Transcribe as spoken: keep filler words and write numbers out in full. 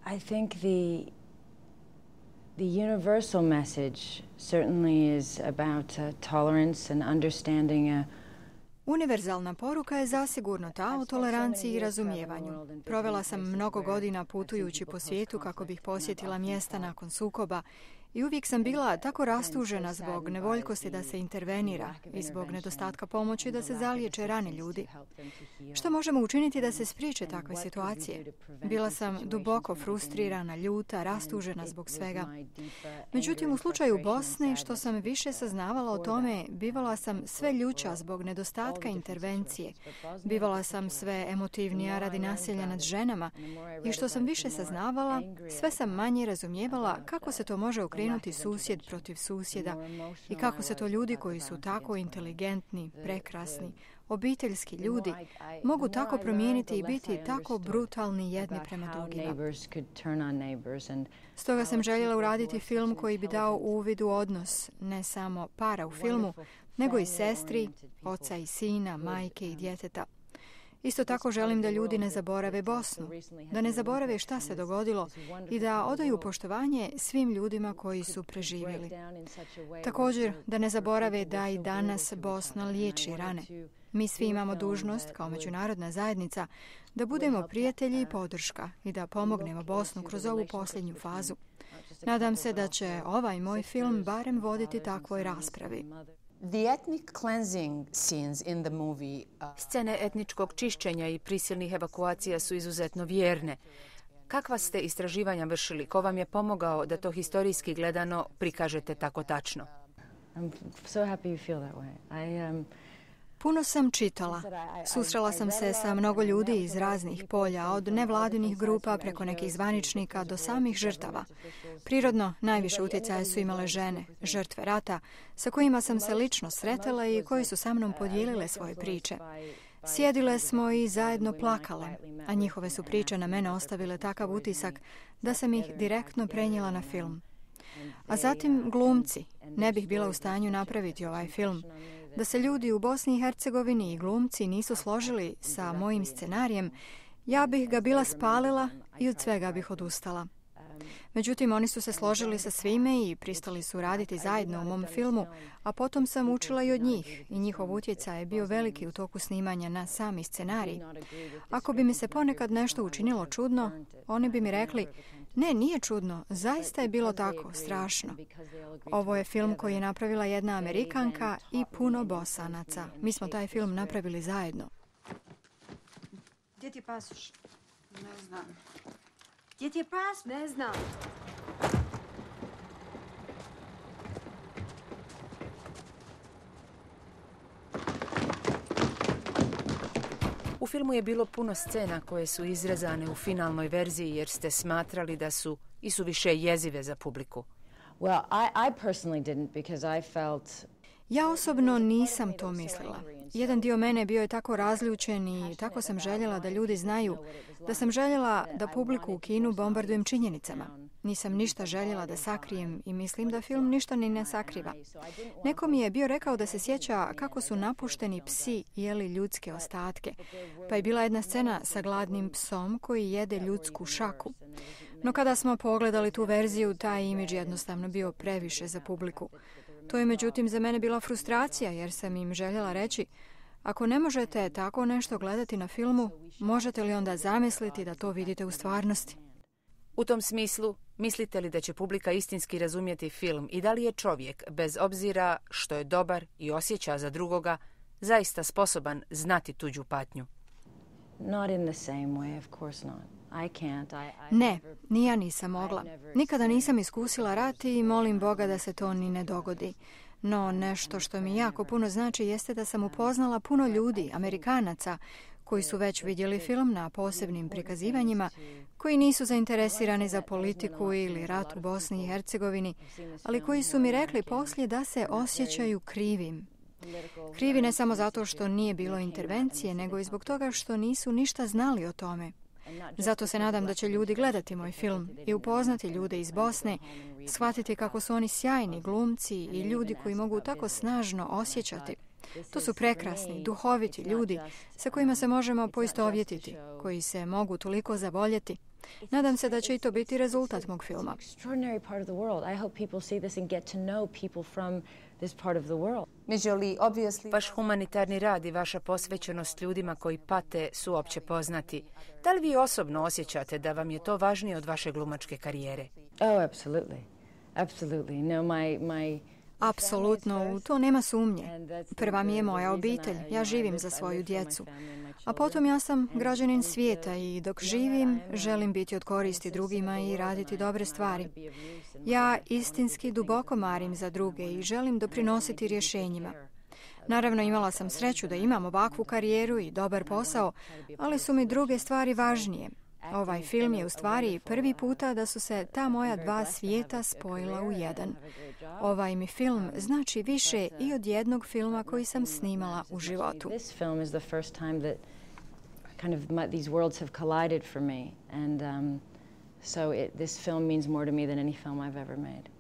I think the the universal message certainly is about uh, tolerance and understanding. Uh, Univerzalna poruka je zasigurno ta o toleranciji i razumijevanju. Provela sam mnogo godina putujući po svijetu kako bih posjetila mjesta nakon sukoba i uvijek sam bila tako rastužena zbog nevoljkosti da se intervenira i zbog nedostatka pomoći da se zaliječe rane ljudi. Što možemo učiniti da se spriječe takve situacije? Bila sam duboko frustrirana, ljuta, rastužena zbog svega. Međutim, u slučaju Bosne, što sam više saznavala o tome, bivala sam sve ljuća zbog nedostatka intervencije. Bivala sam sve emotivnija radi nasilja nad ženama i što sam više saznavala, sve sam manje razumijevala kako se to može okrenuti susjed protiv susjeda i kako se to ljudi koji su tako inteligentni, prekrasni, obiteljski ljudi mogu tako promijeniti i biti tako brutalni jedni prema drugima. Stoga sam željela uraditi film koji bi dao uvid u odnos, ne samo para u filmu, nego i sestri, oca i sina, majke i djeteta. Isto tako želim da ljudi ne zaborave Bosnu, da ne zaborave šta se dogodilo i da odaju poštovanje svim ljudima koji su preživjeli. Također da ne zaborave da i danas Bosna liječi rane. Mi svi imamo dužnost, kao međunarodna zajednica, da budemo prijatelji i podrška i da pomognemo Bosnu kroz ovu posljednju fazu. Nadam se da će ovaj moj film barem voditi takvoj raspravi. The ethnic cleansing scenes in the movie, uh... Scene etničkog čišćenja i prisilnih evakuacija su izuzetno vjerne. Kakva ste istraživanja vršili? Ko vam je pomogao da to historijski gledano prikažete tako tačno? I'm so happy you feel that way. I um Puno sam čitala. Susrela sam se sa mnogo ljudi iz raznih polja, od nevladinih grupa preko nekih zvaničnika do samih žrtava. Prirodno, najviše utjecaja su imale žene, žrtve rata, sa kojima sam se lično sretala i koji su sa mnom podijelile svoje priče. Sjedile smo i zajedno plakale, a njihove su priče na mene ostavile takav utisak da sam ih direktno prenijela na film. A zatim glumci. Ne bih bila u stanju napraviti ovaj film da se ljudi u Bosni i Hercegovini i glumci nisu složili sa mojim scenarijem, ja bih ga bila spalila i od svega bih odustala. Međutim, oni su se složili sa svime i pristali su raditi zajedno u mom filmu, a potom sam učila i od njih i njihov utjecaj je bio veliki u toku snimanja na sami scenarij. Ako bi mi se ponekad nešto učinilo čudno, oni bi mi rekli: ne, nije čudno, zaista je bilo tako, strašno. Ovo je film koji je napravila jedna Amerikanka i puno Bosanaca. Mi smo taj film napravili zajedno. Gdje ti je pasoš? Ne znam. Gdje ti je pas? Ne znam. U filmu je bilo puno scena koje su izrezane u finalnoj verziji jer ste smatrali da su i su više jezive za publiku. Well, I, I personally didn't because I felt Ja osobno nisam to mislila. Jedan dio mene bio je tako razljučen i tako sam željela da ljudi znaju da sam željela da publiku u kinu bombardujem činjenicama. Nisam ništa željela da sakrijem i mislim da film ništa ni ne sakriva. Neko mi je bio rekao da se sjeća kako su napušteni psi jeli ljudske ostatke, pa je bila jedna scena sa gladnim psom koji jede ljudsku šaku. No kada smo pogledali tu verziju, taj imidž jednostavno bio previše za publiku. To je međutim za mene bila frustracija jer sam im željela reći: ako ne možete tako nešto gledati na filmu, možete li onda zamisliti da to vidite u stvarnosti? U tom smislu, mislite li da će publika istinski razumjeti film i da li je čovjek, bez obzira što je dobar i osjeća za drugoga, zaista sposoban znati tuđu patnju? not in the same way, of course not. I can't. I, I Ne, ni ja nisam mogla. Nikada nisam iskusila rat i molim Boga da se to ni ne dogodi. No nešto što mi jako puno znači jeste da sam upoznala puno ljudi, Amerikanaca, koji su već vidjeli film na posebnim prikazivanjima, koji nisu zainteresirani za politiku ili rat u Bosni i Hercegovini, ali koji su mi rekli poslije da se osjećaju krivim. Krivi ne samo zato što nije bilo intervencije, nego i zbog toga što nisu ništa znali o tome. Zato se nadam da će ljudi gledati moj film i upoznati ljude iz Bosne, shvatiti kako su oni sjajni glumci i ljudi koji mogu tako snažno osjećati. To su prekrasni, duhoviti ljudi sa kojima se možemo poistovjetiti, koji se mogu toliko zavoljeti. Nadam se da će i to biti rezultat mog filma. Extraordinary part of the world. I hope people see this and get to know people from this part of the world. Vaš humanitarni rad i vaša posvećenost ljudima koji pate su opće poznati. Da li vi osobno osjećate da vam je to važnije od vaše glumačke karijere? Oh, absolutely. Absolutely. No, my, my Apsolutno, u to nema sumnje. Prva mi je moja obitelj, ja živim za svoju djecu. A potom ja sam građanin svijeta i dok živim želim biti od koristi drugima i raditi dobre stvari. Ja istinski duboko marim za druge i želim doprinositi rješenjima. Naravno, imala sam sreću da imam ovakvu karijeru i dobar posao, ali su mi druge stvari važnije. Ovaj film je u stvari prvi puta da su se ta moja dva svijeta spojila u jedan. Ovaj mi film znači više i od jednog filma koji sam snimala u životu. This film is the first time that kind of my, these worlds have collided for me, and um, so it, this film means more to me than any film I've ever made.